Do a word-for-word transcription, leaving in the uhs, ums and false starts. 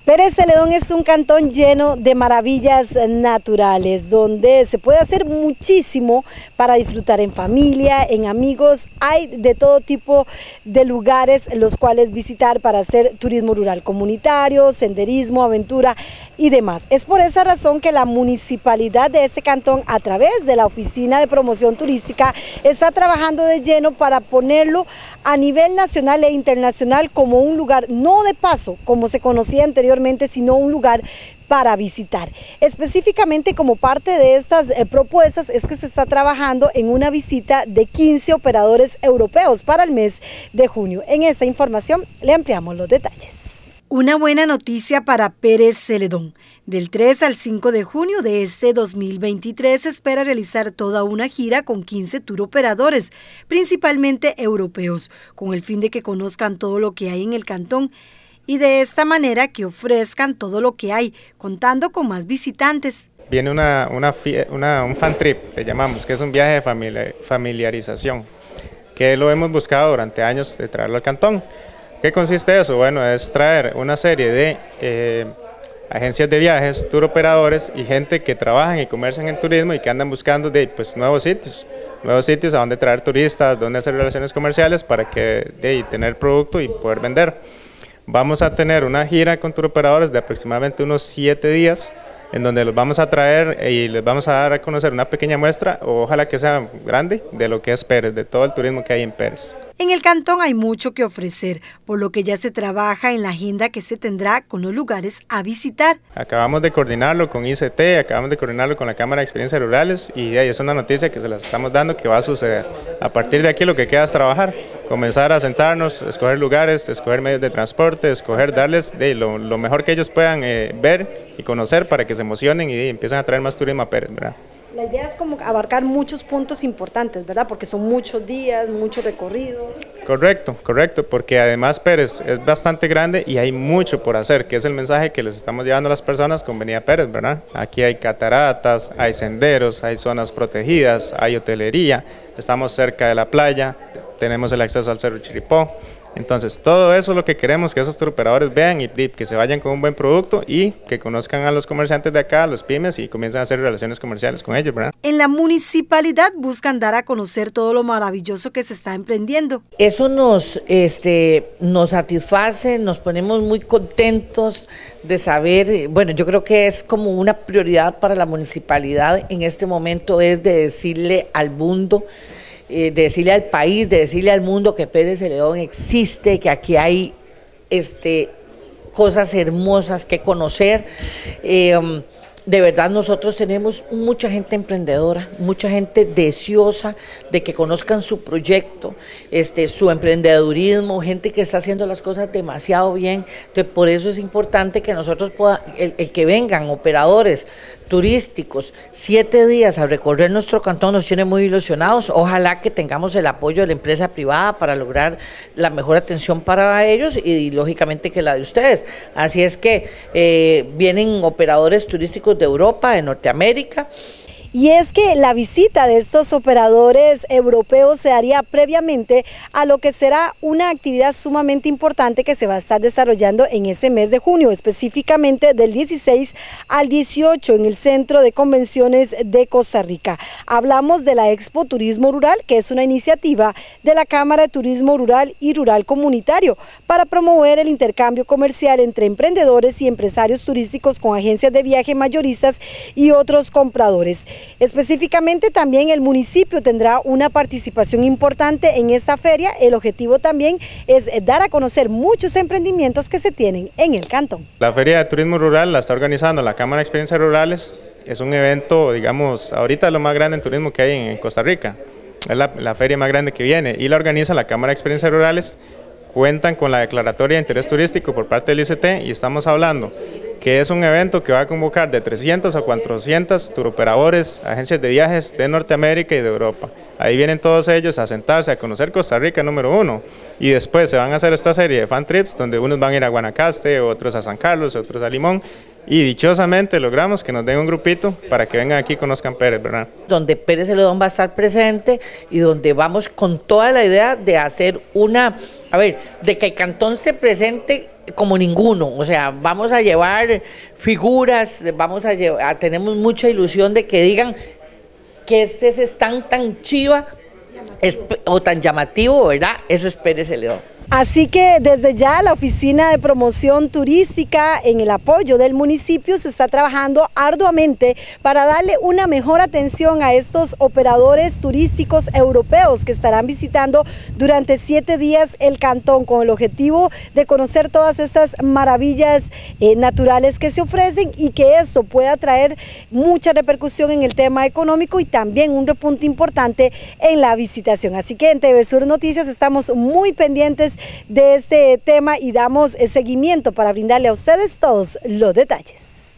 Pérez Celedón es un cantón lleno de maravillas naturales, donde se puede hacer muchísimo para disfrutar en familia, en amigos. Hay de todo tipo de lugares los cuales visitar para hacer turismo rural comunitario, senderismo, aventura y demás. Es por esa razón que la municipalidad de este cantón, a través de la Oficina de Promoción Turística, está trabajando de lleno para ponerlo a nivel nacional e internacional como un lugar no de paso, como se conocía anteriormente, sino un lugar para visitar. Específicamente, como parte de estas eh, propuestas, es que se está trabajando en una visita de quince operadores europeos para el mes de junio. En esta información le ampliamos los detalles. Una buena noticia para Pérez Celedón. Del tres al cinco de junio de este dos mil veintitrés se espera realizar toda una gira con quince tour operadores, principalmente europeos, con el fin de que conozcan todo lo que hay en el cantón y de esta manera que ofrezcan todo lo que hay, contando con más visitantes. Viene una, una, una, un fan trip, le llamamos, que es un viaje de familiarización, que lo hemos buscado durante años de traerlo al cantón. ¿Qué consiste eso? Bueno, es traer una serie de eh, agencias de viajes, tour operadores y gente que trabajan y comercian en turismo y que andan buscando de, pues, nuevos sitios, nuevos sitios a donde traer turistas, donde hacer relaciones comerciales para que de, tener producto y poder vender. Vamos a tener una gira con tour operadores de aproximadamente unos siete días, en donde los vamos a traer y les vamos a dar a conocer una pequeña muestra, o ojalá que sea grande, de lo que es Pérez, de todo el turismo que hay en Pérez. En el cantón hay mucho que ofrecer, por lo que ya se trabaja en la agenda que se tendrá con los lugares a visitar. Acabamos de coordinarlo con I C T, acabamos de coordinarlo con la Cámara de Experiencias Rurales y es una noticia que se las estamos dando que va a suceder. A partir de aquí lo que queda es trabajar, comenzar a sentarnos, escoger lugares, escoger medios de transporte, escoger, darles de lo, lo mejor que ellos puedan eh, ver y conocer para que se emocionen y empiecen a traer más turismo a Pérez, ¿verdad? La idea es como abarcar muchos puntos importantes, ¿verdad? Porque son muchos días, mucho recorrido. Correcto, correcto, porque además Pérez es bastante grande y hay mucho por hacer, que es el mensaje que les estamos llevando a las personas con venir a Pérez, ¿verdad? Aquí hay cataratas, hay senderos, hay zonas protegidas, hay hotelería, estamos cerca de la playa, tenemos el acceso al Cerro Chirripó. Entonces, todo eso es lo que queremos, que esos tour operadores vean y que se vayan con un buen producto y que conozcan a los comerciantes de acá, a los pymes y comiencen a hacer relaciones comerciales con ellos, ¿verdad? En la municipalidad buscan dar a conocer todo lo maravilloso que se está emprendiendo. Eso nos, este, nos satisface, nos ponemos muy contentos de saber, bueno, yo creo que es como una prioridad para la municipalidad en este momento, es de decirle al mundo, de decirle al país, de decirle al mundo que Pérez Celedón existe, que aquí hay este, cosas hermosas que conocer. Eh, de verdad nosotros tenemos mucha gente emprendedora, mucha gente deseosa de que conozcan su proyecto, este, su emprendedurismo, gente que está haciendo las cosas demasiado bien. Entonces, por eso es importante que nosotros puedan, el, el que vengan operadores turísticos, siete días a recorrer nuestro cantón nos tiene muy ilusionados. Ojalá que tengamos el apoyo de la empresa privada para lograr la mejor atención para ellos y, y lógicamente que la de ustedes. Así es que eh, vienen operadores turísticos de Europa, de Norteamérica. Y es que la visita de estos operadores europeos se haría previamente a lo que será una actividad sumamente importante que se va a estar desarrollando en ese mes de junio, específicamente del dieciséis al dieciocho en el Centro de Convenciones de Costa Rica. Hablamos de la Expo Turismo Rural, que es una iniciativa de la Cámara de Turismo Rural y Rural Comunitario para promover el intercambio comercial entre emprendedores y empresarios turísticos con agencias de viaje mayoristas y otros compradores. Específicamente también el municipio tendrá una participación importante en esta feria. El objetivo también es dar a conocer muchos emprendimientos que se tienen en el cantón. La Feria de Turismo Rural la está organizando la Cámara de Experiencias Rurales. Es un evento, digamos, ahorita lo más grande en turismo que hay en Costa Rica. Es la, la feria más grande que viene y la organiza la Cámara de Experiencias Rurales. Cuentan con la declaratoria de interés turístico por parte del I C T y estamos hablando que es un evento que va a convocar de trescientos a cuatrocientos turoperadores, agencias de viajes de Norteamérica y de Europa. Ahí vienen todos ellos a sentarse, a conocer Costa Rica número uno, y después se van a hacer esta serie de fan trips donde unos van a ir a Guanacaste, otros a San Carlos, otros a Limón, y dichosamente logramos que nos den un grupito para que vengan aquí y conozcan Pérez, ¿verdad? Donde Pérez Celedón va a estar presente y donde vamos con toda la idea de hacer una, a ver, de que el cantón se presente como ninguno, o sea, vamos a llevar figuras, vamos a llevar, tenemos mucha ilusión de que digan que es ese stand tan chiva es, o tan llamativo, ¿verdad? Eso es Pérez Celedón. Así que desde ya la Oficina de Promoción Turística, en el apoyo del municipio, se está trabajando arduamente para darle una mejor atención a estos operadores turísticos europeos que estarán visitando durante siete días el cantón, con el objetivo de conocer todas estas maravillas eh, naturales que se ofrecen, y que esto pueda traer mucha repercusión en el tema económico y también un repunte importante en la visitación. Así que en T V Sur Noticias estamos muy pendientes de este tema y damos seguimiento para brindarle a ustedes todos los detalles.